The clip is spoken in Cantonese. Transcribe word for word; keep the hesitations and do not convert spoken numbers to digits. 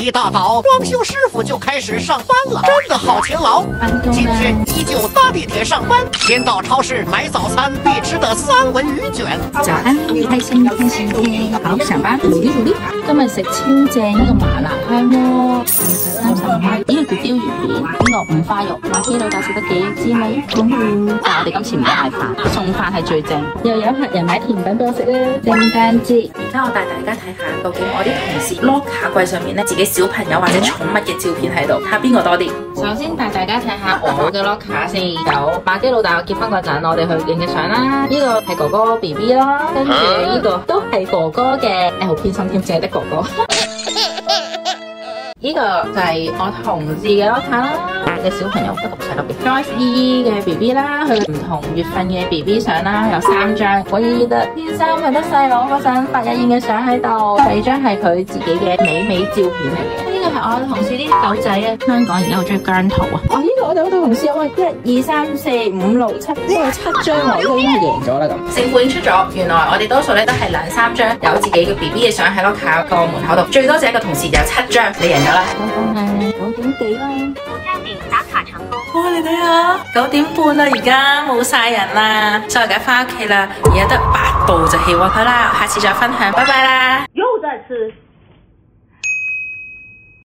一大早，装修师傅就开始上班了，真的好勤劳。今天依旧搭地鐵上班，先到超市買早餐必吃的三文魚卷。 早安，開心開心天，好上班，努力努力。今日食超正呢個麻辣香鍋，三十五蚊。呢個叫鯛魚片，呢個五花肉。馬基老豆食得幾滋味？嗯，但係我哋今次唔嗌飯，送飯係最正。又有客人買甜品俾我食啦，聖誕節。而家我帶大家睇下，究竟我啲同事 locker 櫃上面咧，自己小朋友或者寵物嘅照片喺度，睇下邊個多啲。首先帶大家睇下我嘅 locker 先，有馬基老豆結婚嗰陣，我哋去影嘅相啦。呢個係哥哥 B B 啦，跟住呢個都係哥哥嘅，誒好偏心添，淨係得哥哥。呢個就係我同事嘅 locker 啦，嘅小朋友不讀晒特別 Joyce 姨姨嘅 B B 啦，佢唔同月份嘅 B B 相啦，有三張。我記得天生係得細佬嗰陣八日影嘅相喺度，第二張係佢自己嘅美美照片嚟嘅。呢個係我同事啲狗仔啊，香港而家好中意姜濤啊。哦，呢個我哋好多同事有啊，一二三四五六七，呢個七張喎，呢個已經係贏咗啦咁。成本出咗，原來我哋多數咧都係兩三張，有自己嘅 B B 嘅相喺 locker 個門口度，最多就一個同事就有七張，你贏咗啦。剛剛係九點幾啦。打卡成功。哇，你睇下九點半啦，而家冇晒人啦，所以而家翻屋企啦，而家得八度就氣溫，好啦，下次再分享，拜拜啦。 又在吃。